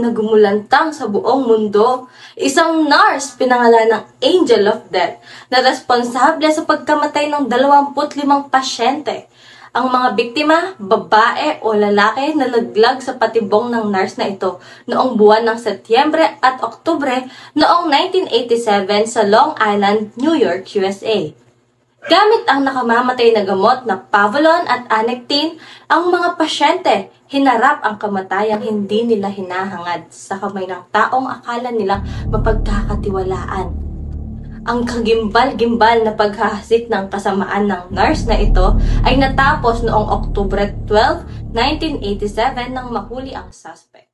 na gumulantang sa buong mundo. Isang nurse pinangalan ng Angel of Death na responsable sa pagkamatay ng 25 pasyente. Ang mga biktima, babae o lalaki na nalaglag sa patibong ng nurse na ito noong buwan ng Setyembre at Oktubre noong 1987 sa Long Island, New York, USA. Gamit ang nakamamatay na gamot na Pavolon at Anectine, ang mga pasyente hinarap ang kamatayang hindi nila hinahangad sa kamay ng taong akala nilang mapagkakatiwalaan. Ang kagimbal-gimbal na paghahasik ng kasamaan ng nurse na ito ay natapos noong Oktubre 12, 1987 nang mahuli ang suspect.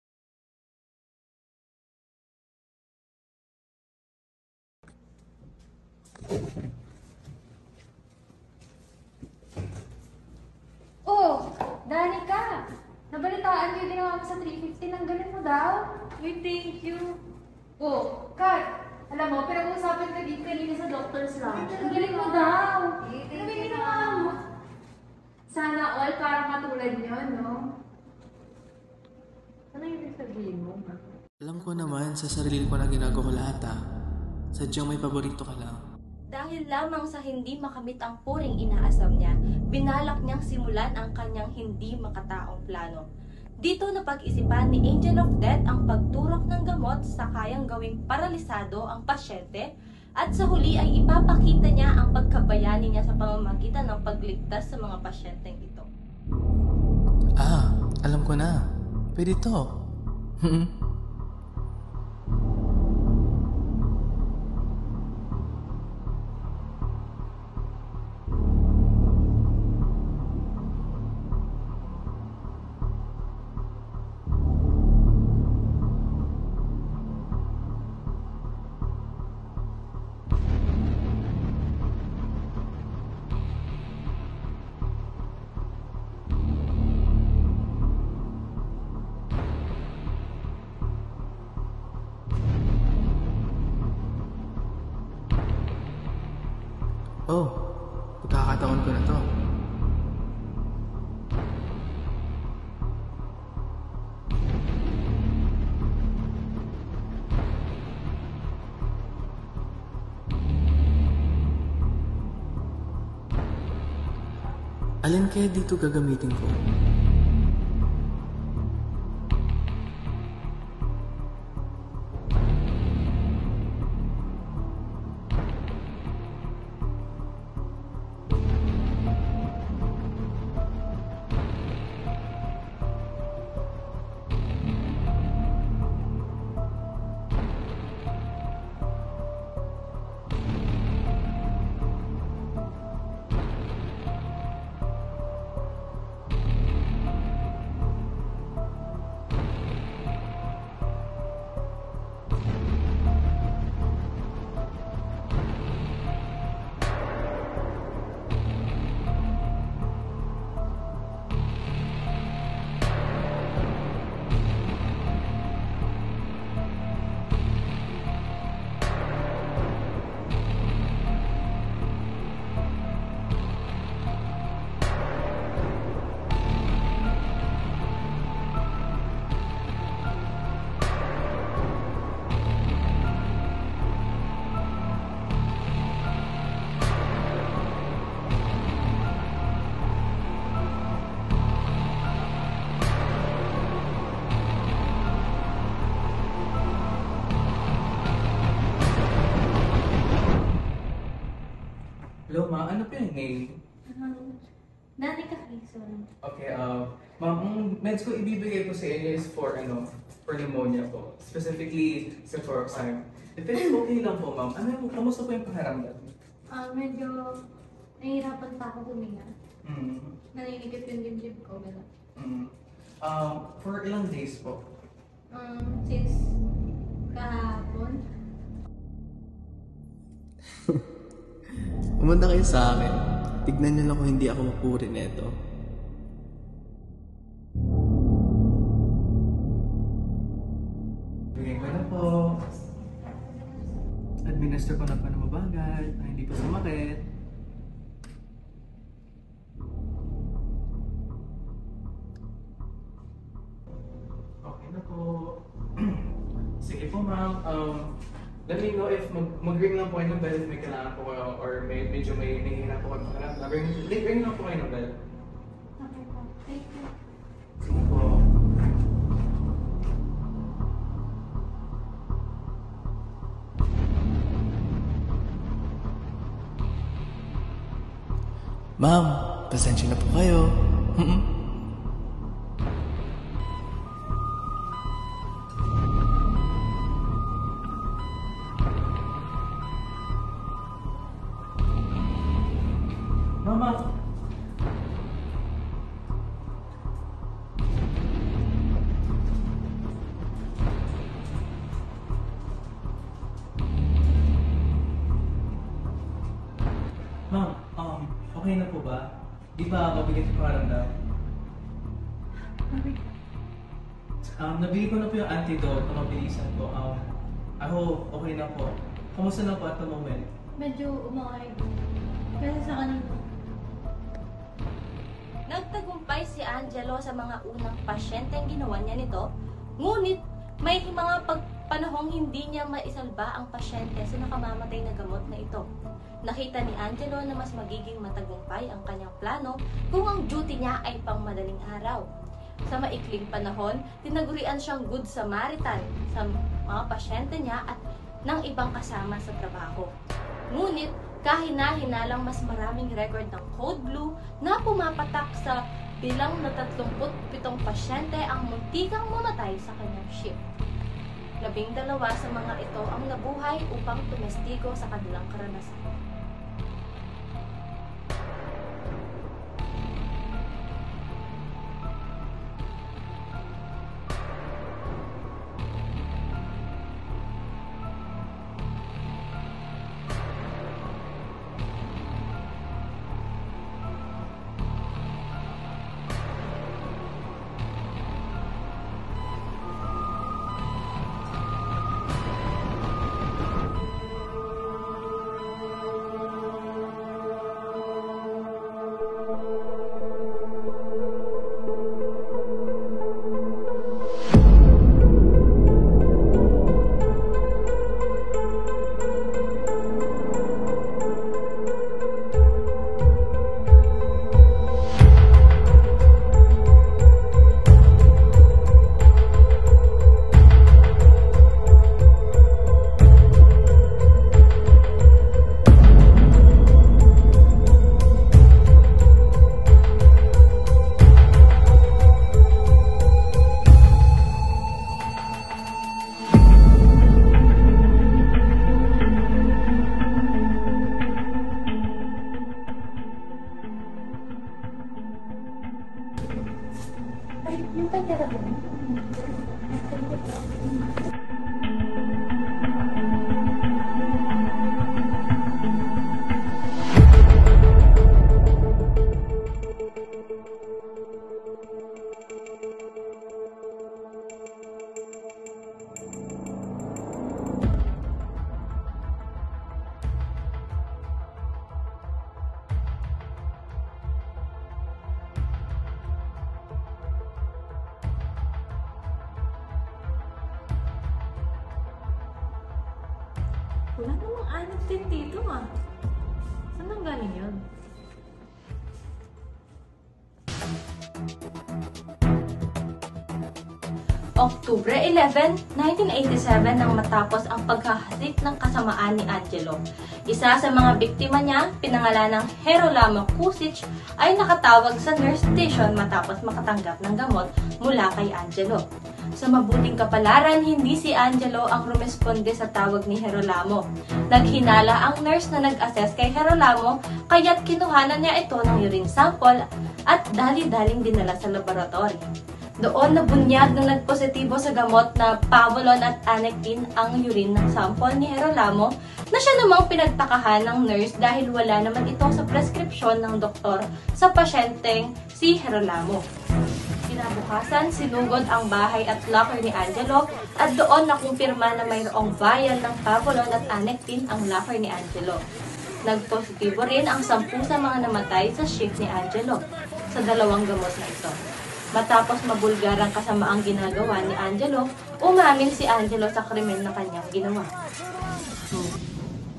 Oh, Danica! Nabalitaan ko yung ginawa mo sa 350 ng galing mo daw. Uy, thank you. Oh, Kat! Alam mo, pinag-uusapan ka din kanina sa doctor's lounge. Ang galing mo daw! Ano ba yung ginawa mo? Sana all para matulad nyo, no? Ano yung sabihin mo? Alam ko naman sa sarili ko na ginagawa ko lahat Sadyang may paborito ka lang. Dahil lamang sa hindi makamit ang puring inaasam niya, binalak niyang simulan ang kanyang hindi makataong plano. Dito napag-isipan ni Angel of Death ang pagturok ng gamot sa kayang gawing paralisado ang pasyente at sa huli ay ipapakita niya ang pagkabayani niya sa pamamagitan ng pagligtas sa mga pasyenteng ito. Alam ko na. Pwede to. Oh, pagkakataon ko na to. Alin kaya dito gagamitin ko? Hello, ma. Ano po yung name? Danica Quezon. Okay, ma'am, ang meds ko ibibigay ko sa inyo is for pneumonia po. Specifically, cefuroxime. If it's okay lang po, ma'am, kamusta po yung pakiramdam? Medyo nahihirapan pa ako huminga. Mm. Naninikip yung dibdib ko, gano'n. Mm. For ilang days po? Since kahapon. Pumunta kayo sa akin. Tignan niyo lang kung hindi ako mapuri nito. Bigay ko na po. Administer ko na pa ng mabagal na hindi pa sumakit. Okay na po. mag-ring lang po kayo ng bell if may kailangan po kayo or medyo may nahihina po kayo makalap. Ring lang po kayo ng bell. Okay po. Thank you. Sige po. Ma'am, pasensya na po kayo. Mama! Ma'am, okay na po ba? Di ba mabigat yung pakiramdam? Nabili ko na po yung antidote na mabilisan po. Okay na po. Kamusta na po at the moment? Medyo umakay ko. Kasi sa kanina. Nagtagumpay si Angelo sa mga unang pasyenteng ginawa niya nito, ngunit may mga panahong hindi niya maisalba ang pasyente sa nakamamatay na gamot na ito. Nakita ni Angelo na mas magiging matagumpay ang kanyang plano kung ang duty niya ay pang madaling araw. Sa maikling panahon, tinagurian siyang Good Samaritan sa mga pasyente niya at ng ibang kasama sa trabaho. Ngunit, kahina-hinalang mas maraming record ng Code Blue na pumapatak sa bilang na 37 pasyente ang muntikang mamatay sa kanyang shift. 12 sa mga ito ang nabuhay upang tumestigo sa kanilang karanasan. Wala namang anong din dito ah. Saan nang galing yun? October 11, 1987 nang matapos ang paghahasik ng kasamaan ni Angelo. Isa sa mga biktima niya, pinangalan ng Gerolamo Kusic, ay nakatawag sa nurse station matapos makatanggap ng gamot mula kay Angelo. Sa mabuting kapalaran, hindi si Angelo ang rumesponde sa tawag ni Gerolamo. Naghinala ang nurse na nag-assess kay Gerolamo, kaya't kinuhanan niya ito ng urine sample at dali-daling dinala sa laboratory. Doon nabunyag ng nagpositibo sa gamot na Pavolon at Anectin ang urine ng sample ni Gerolamo na siya namang pinagtakahan ng nurse dahil wala naman ito sa preskripsyon ng doktor sa pasyenteng si Gerolamo. Kinabukasan, sinugod ang bahay at locker ni Angelo at doon nakumpirma na mayroong vial ng Pavolon at Anectin ang locker ni Angelo. Nagpositibo rin ang 10 sa mga namatay sa shift ni Angelo sa dalawang gamot na ito. Matapos mabulgar ang kasamaang ginagawa ni Angelo, umamin si Angelo sa krimen na kanyang ginawa.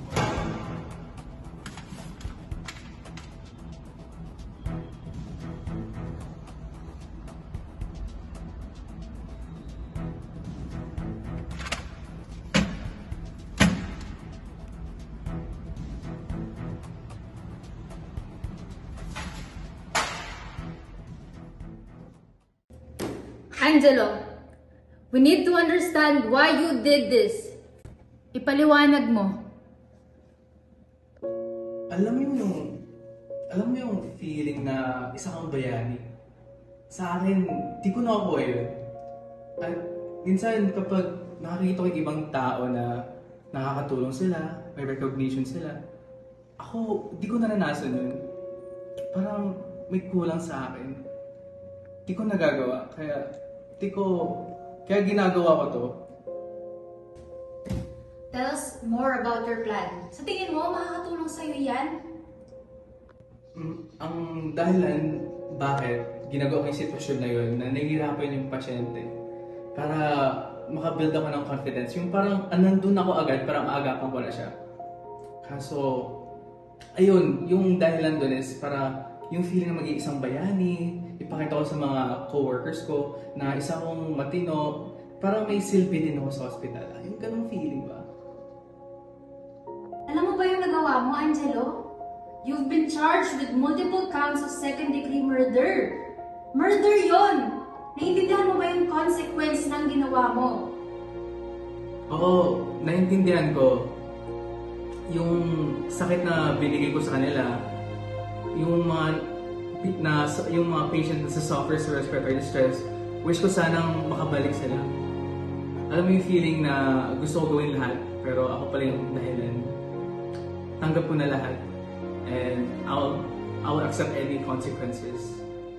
Angelo, we need to understand why you did this. Ipaliwanag mo. Alam mo yung feeling na isa kang bayani. Sa akin, di ko nakuha yun. At minsan kapag nakakita ko yung ibang tao na nakakatulong sila, may recognition sila, ako, di ko naranasan yun. Parang may kulang sa akin. Di ko nagagawa, kaya ginagawa ko to. Tell us more about your plan. Sa tingin mo, makakatulong sa'yo yan? Ang dahilan bakit ginagawa ko yung sitwasyon na yun, na nahihirapan yung pasyente, para makabuild ako ng confidence. Yung parang nandun ako agad, parang maagapan ko na siya. Kaso, ayun, yung dahilan dun is para yung feeling na maging isang bayani, ipakita ko sa mga co-workers ko na isa kong matino, parang may silbi din ako sa hospital. Yung ganung feeling ba? Alam mo ba yung nagawa mo, Angelo? You've been charged with multiple counts of second-degree murder. Murder yon! Naiintindihan mo ba yung consequence ng ginawa mo? Oo, naiintindihan ko. Yung sakit na binigay ko sa kanila, yung mga patient na suffers sa respiratory distress, wish ko sanang makabalik sila. Alam mo yung feeling na gusto ko gawin lahat, pero ako pala yung dahilan. Tanggap ko na lahat. And I will accept any consequences.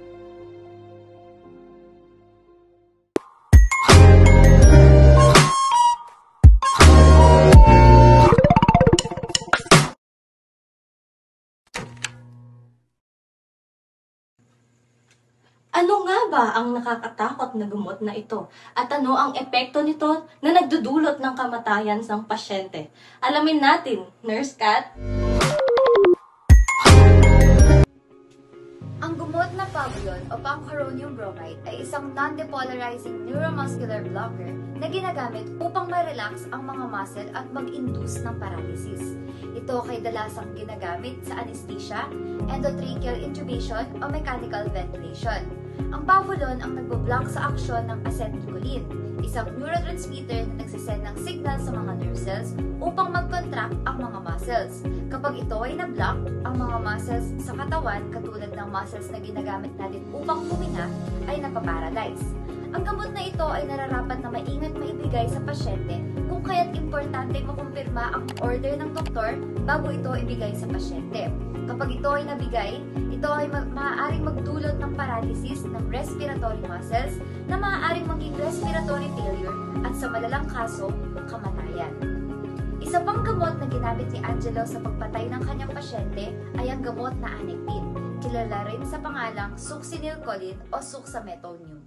Ano nga ba ang nakakatakot na gamot na ito? At ano ang epekto nito na nagdudulot ng kamatayan ng pasyente? Alamin natin, Nurse Kat. Ang gamot na Pablon o pancuronium bromide ay isang non-depolarizing neuromuscular blocker na ginagamit upang ma-relax ang mga muscle at mag-induce ng paralysis. Ito ay dalasang ginagamit sa anesthesia, endotracheal intubation o mechanical ventilation. Ang Pablon ang nagbo-block sa aksyon ng acetylcholine, isang neurotransmitter na nagsisend ng signal sa mga nerve cells upang mag-contract ang mga muscles. Kapag ito ay na-block, ang mga muscles sa katawan, katulad ng muscles na ginagamit natin upang huminga, ay napaparalyze. Ang gamot na ito ay nararapat na maingat maibigay sa pasyente, kung kaya't importante makumpirma ang order ng doktor bago ito ibigay sa pasyente. Kapag ito ay nabigay, ito ay maaaring magdulot ng paralysis ng respiratory muscles na maaaring maging respiratory failure at sa malalang kaso, kamatayan. Isa pang gamot na ginamit ni Angelo sa pagpatay ng kanyang pasyente ay ang gamot na Anectin, kilala rin sa pangalang succinylcholine o succinylcholine.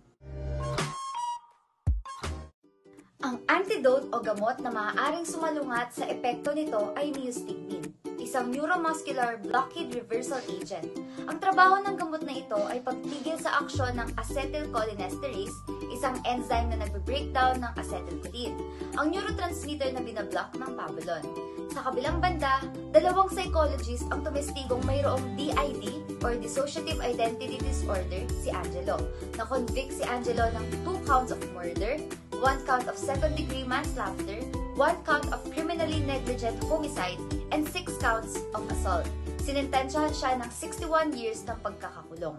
Ang antidote o gamot na maaaring sumalungat sa epekto nito ay neostigmine, isang neuromuscular blockade reversal agent. Ang trabaho ng gamot na ito ay pagpigil sa aksyon ng acetylcholinesterase, isang enzyme na nagbe-breakdown ng acetylcholine, ang neurotransmitter na binablock ng Pablon. Sa kabilang banda, dalawang psychologists ang tumestigong mayroong DID or Dissociative Identity Disorder si Angelo. Na-convict si Angelo ng 2 counts of murder, 1 count of second-degree manslaughter, 1 count of criminally negligent homicide, and 6 counts of assault. Sinintensyahan siya ng 61 years ng pagkakakulong.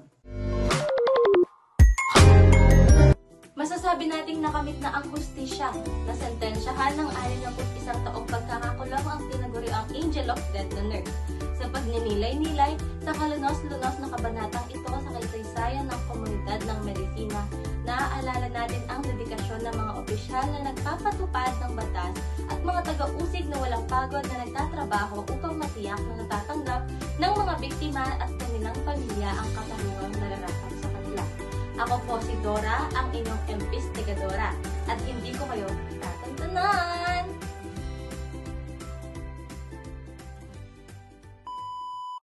Masasabi nating nakamit na ang hustisya na sentensyahan ng 61 taong pagkakakulong ang tinaguriang Angel of Death na nurse. Sa pagninilay-nilay sa kalunos-lunos na kabanatang ito sa kasaysayan ng komunidad ng medisina, naaalala natin ang dedikasyon ng mga opisyal na nagpapatupad ng batas at mga taga-usig na walang pagod na nagtatrabaho upang matiyak na natatanggap ng mga biktima at kanilang pamilya ang katarungang nararapat sa kanila. Ako po si Dora, ang inyong investigadora, at hindi ko kayo tatantanan!